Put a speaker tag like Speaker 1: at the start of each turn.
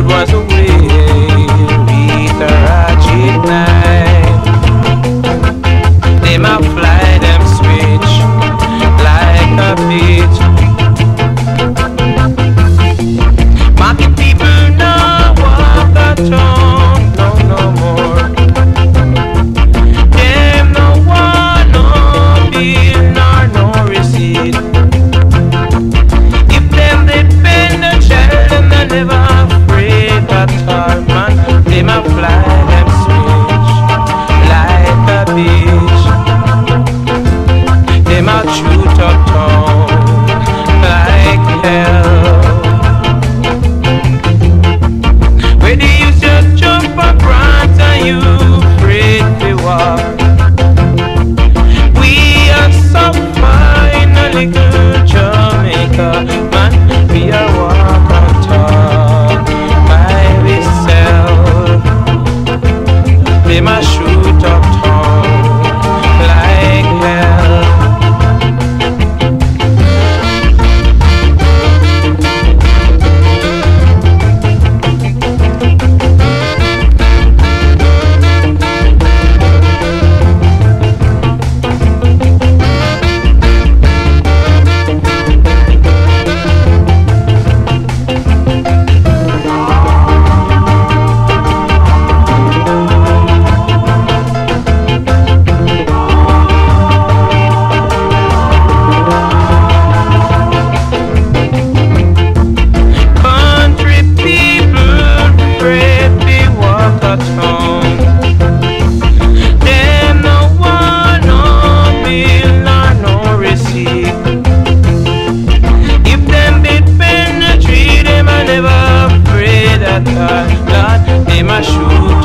Speaker 1: was away with a ratchet knife. They might fly them switch like a bitch. Market people now walk the town, no more. Them no want no bill nor no receipt. If them depend on child, them they never afraid at all, man. They might fly them switch like a bitch. They might shoot up town like hell. Where they used to jump a grant and you afraid to walk. We are suffer in a little Jamaica, man. We are walk and talk by ourselves. They must shoot up town like hell. They must shoot